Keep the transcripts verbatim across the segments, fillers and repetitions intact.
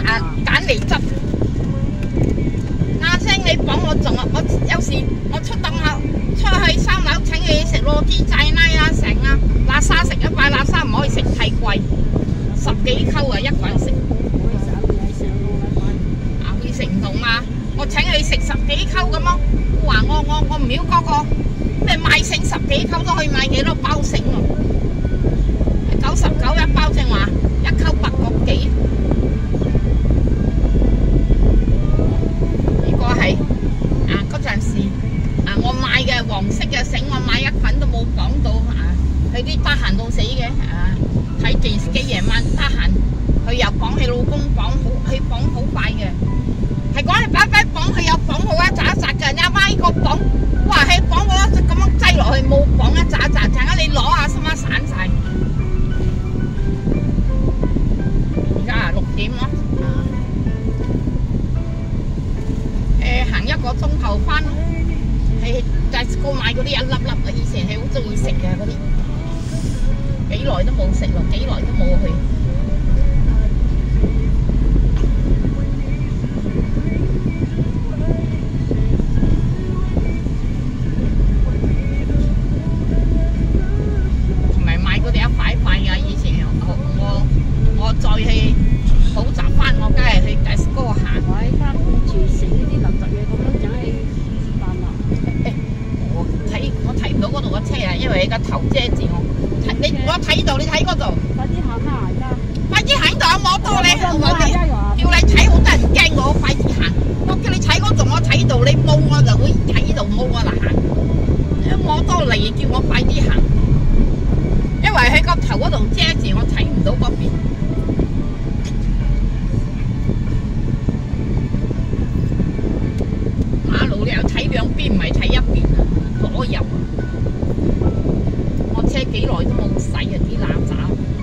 啊揀嚟執。啱聲你講我仲我有時我出檔口出去三樓請你食螺絲仔拉啊成啊，喇沙食一塊喇沙唔可以食太貴，十幾溝啊一個人食。啊會食唔同嘛？我請你食十幾溝咁咯，話我我我唔要嗰個咩賣剩十幾溝都可以買幾多包剩喎，九十九一包正話一溝八個幾。如果係啊嗰陣時啊我買嘅黃色嘅繩，我買一捆都冇綁到啊，佢啲得閒到死嘅啊，睇電視機夜晚得閒，佢又綁佢老公綁好，佢綁好快嘅。係講你擺擺綁，佢有綁好一紮一紮嘅，你拉個綁，哇！係綁好一咁樣擠落去，冇綁一紮一紮，陣間你攞下，心媽散晒。而家啊六點咯，誒行一個鐘頭翻，係大哥買嗰啲一粒粒嘅，以前係好中意食嘅嗰啲，幾耐都冇食咯，幾耐都冇去。再去補習翻，我梗係去第嗰個行。我喺翻住食呢啲垃圾嘢咁樣，梗係是但啦。誒，我睇我睇唔到嗰度個車啊，因為你個頭遮住我。睇你我睇到，你睇嗰度。快啲行啦，而家。快啲行到有摩多咧，我哋叫你睇，好多人驚我，快啲行。我叫你睇嗰度，我睇到你冇我就會睇到冇我就行。摩多嚟叫我快啲行，因為喺個頭嗰度遮住，我睇唔到嗰邊。你又睇兩邊，唔係睇一邊啊，左右啊！我車幾耐都冇洗啊，啲垃圾。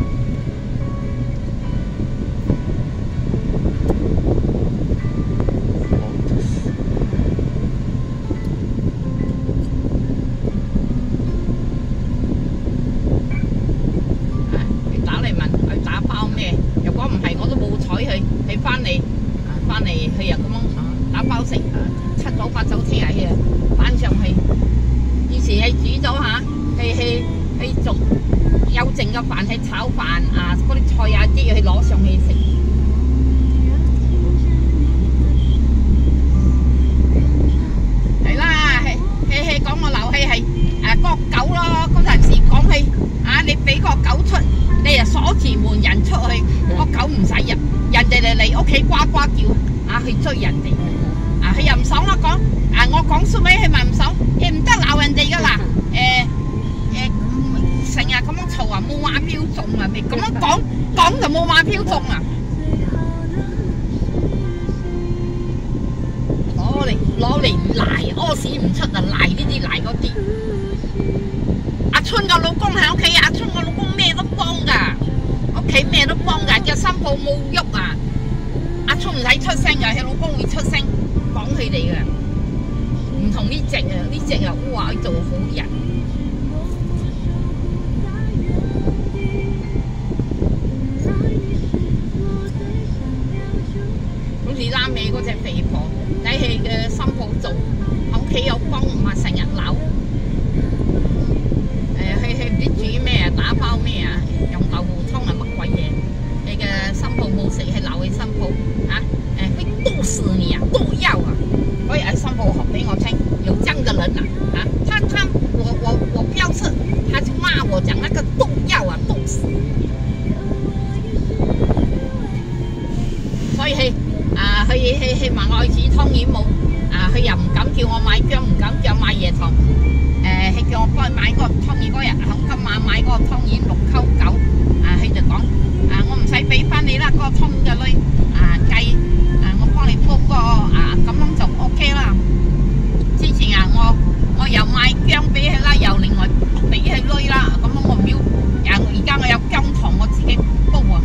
佢打嚟問佢打包咩？如果唔係我都冇睬佢，佢翻嚟翻嚟佢又咁樣打包食。七早八早車嚟嘅，搬上去。以前係煮咗嚇，係係係做有剩嘅飯係炒飯啊，嗰啲菜啊啲嘢去攞上去食。係啦，係係係講我漏氣係誒個狗咯，嗰陣時講起啊，你俾個狗出，你又鎖住門人出去，個狗唔使入，人哋嚟嚟屋企呱呱叫啊，去追人哋。佢又唔爽啦，講啊！我講蘇尾，佢咪唔爽，亦唔得鬧人哋噶啦。誒誒，成日咁樣嘈啊，冇馬標中啊，咪咁樣講講就冇馬標中啊！攞嚟攞嚟賴，屙屎唔出啊，賴呢啲賴嗰啲。阿春個老公喺屋企，阿春個老公咩都幫㗎，屋企咩都幫㗎，隻新抱冇喐啊！阿春唔使出聲㗎，佢老公會出聲。講佢哋嘅唔同呢隻啊，呢隻啊哇做好人，好似拉尾嗰隻肥婆，睇佢嘅新抱做，喺屋企有幫，話成日鬧。誒，佢佢唔知煮咩啊，打包咩啊，用豆腐湯啊乜鬼嘢，你嘅新抱冇食，係鬧佢新抱嚇。會毒死你啊！毒藥啊！所以喺新抱學俾我聽，有這樣的人啊！啊，他他我我我不要吃，他就罵我講那個毒藥啊，毒死！所以佢啊，佢佢佢話我去煮湯圓冇啊，佢又唔敢叫我買薑，唔敢叫我買椰糖。誒，佢叫我幫佢買嗰個湯圓嗰日，喺今晚買嗰個湯圓六溝九啊，佢就講啊，我唔使俾翻你啦，嗰個湯嘅女啊計。幫你煲個啊，咁樣就 OK 啦。之前啊，我我又買薑俾佢啦，又另外俾佢女啦。咁樣我唔要，而家我有薑糖，我自己煲啊。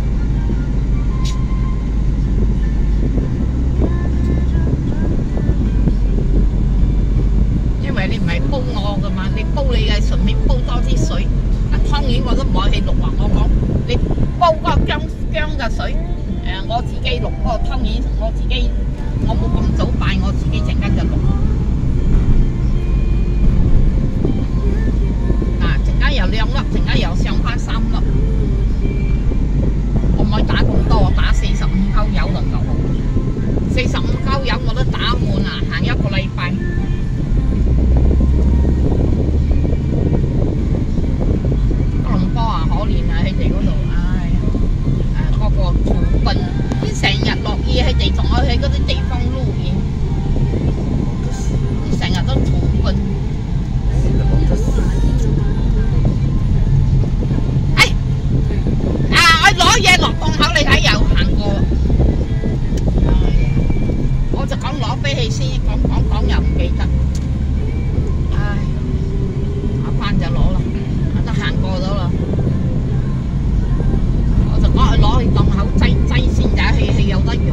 因為你唔係煲我噶嘛，你煲你嘅順便煲多啲水。啊，湯圓我都唔可以落啊，我講你煲個薑薑嘅水。 我自己錄嗰個湯圓，我自己我冇咁早拜，我自己陣間就錄。啊，陣間有兩粒，陣間又上翻三粒。我唔可以打咁多，我打四十五溝油就夠。四十五溝油我都打滿啦，行一個禮拜。吉隆坡啊，可憐啊，佢哋嗰度，唉，誒嗰個土崩，啲成日落雨，佢哋仲可以喺嗰啲地方露營，啲成日都土崩。哎，啊，我攞嘢落檔口，你睇又行過。我就講攞俾佢先，講講講又唔記得，唉，打翻就攞啦，得行過咗啦。我就講去攞去檔口擠擠先，就係佢有得用。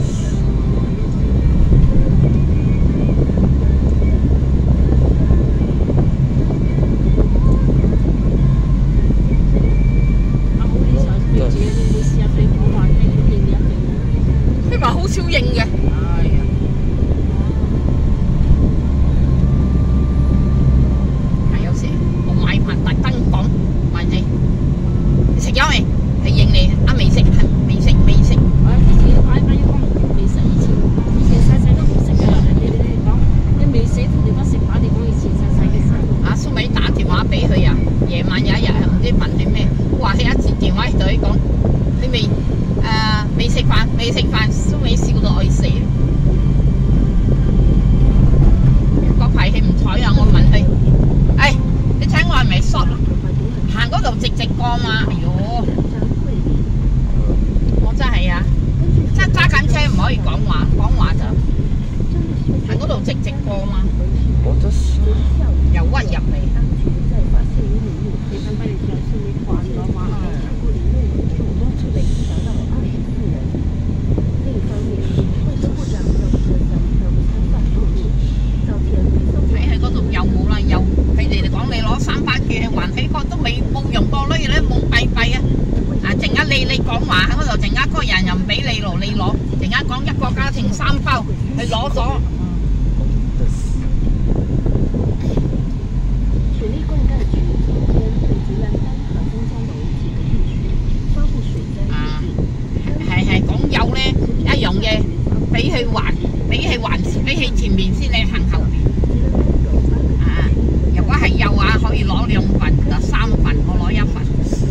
佢話好少應嘅。未食飯，蘇美笑到愛死。個脾氣唔睬啊！我問佢，誒，你睇我係咪索啊？行嗰度直直過嘛？哎呦，我真係啊！真揸緊車唔可以講話，講話就行嗰度直直過嘛。又屈入嚟。你講話喺嗰度，陣間嗰個人又唔俾你攞，你攞，陣間講一個家庭三包，佢攞咗。啊，係係講有咧一樣嘢，俾佢還，俾佢還，俾佢前面先，你行後邊。啊，如果係有啊，可以攞兩份，就三份，我攞一份。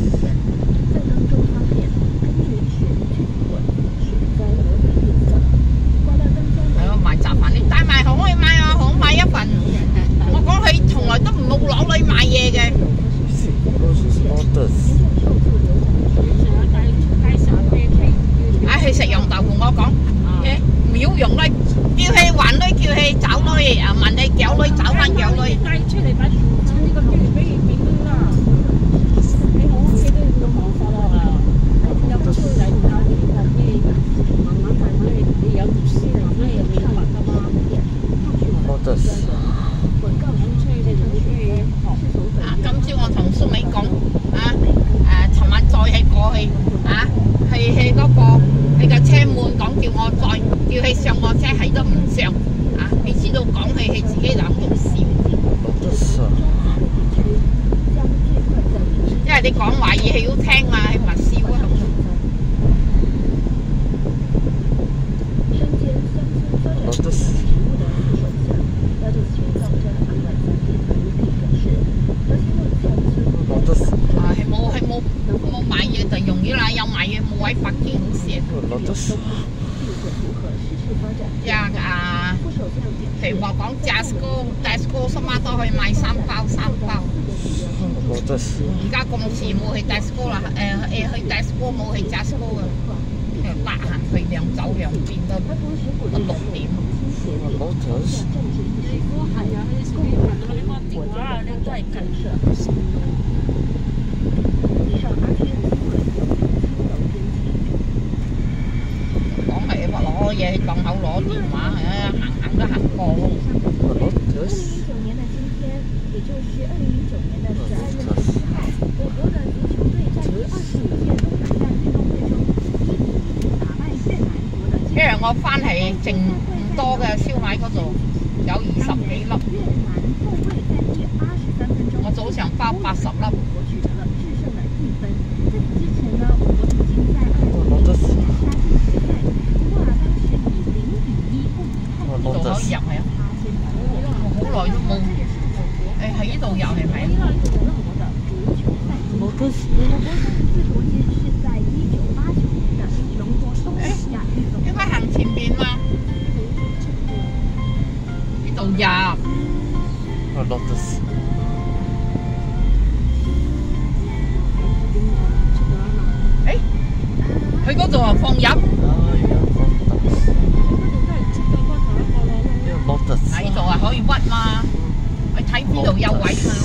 去食羊豆腐，我講，唔要用女，叫佢還女，叫佢找女，啊問你叫女找翻叫女。帶出嚟把呢個機俾俾佢啦。喺我屋企都冇辦法啦，有出嚟唔夠你話咩？慢慢慢慢你你有讀書嚟，咩又明白噶嘛？好的。啊，今朝我同蘇美講，啊誒，尋晚再喺過去，啊，去去嗰個。你架車滿講叫我再叫佢上我車，係都唔上啊！你知道講佢佢自己諗到笑，因為你講話嘢佢要聽嘛，佢咪笑啊！啊，係冇係冇冇買嘢就用咗啦，有買嘢冇位發機好蝕。呀啊，譬如話講 Tesco，Tesco 什麼都可以買三包三包。而家咁遲冇去 Tesco 啦，誒誒去 Tesco 冇去 Tesco 嘅，誒得閒去兩走兩邊都都六點。我係啊，佢哋問我你個電話啊，你都係近。攞嘢去檔口攞電話，唉，行行都行過咯。 我翻係剩唔多嘅燒賣嗰度有二十幾粒，我早上包八十粒。呢度可以入係啊！我好耐都冇誒喺呢度入係咪？冇得試。應該行前邊嘛？呢度入。我落得試。誒，佢嗰度啊放入。喺呢度啊可以屈嘛？去睇邊度有位嘛？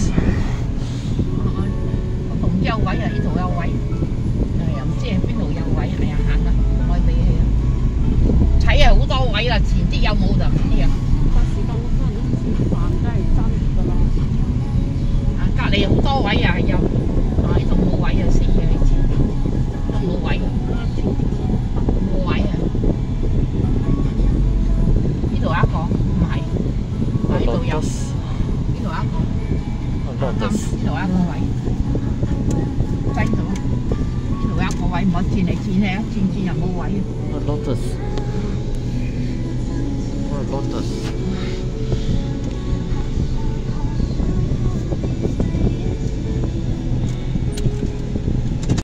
嗰度唔知有位啊，呢度有位，誒又唔知喺邊度有位，係啊行啦，我俾你啊！睇啊好多位啦，前啲有冇就唔知啊。巴士咁多人都食飯，梗係爭㗎啦。啊，隔離好多位啊，有啊呢度冇位啊，死嘅你知，都冇位，冇位啊！呢度有一個。呢度有，呢度有一個，啱呢度有一個位，擠到，呢度有一個位，唔好轉嚟轉去啊，轉轉又冇位。Lotus，Lotus。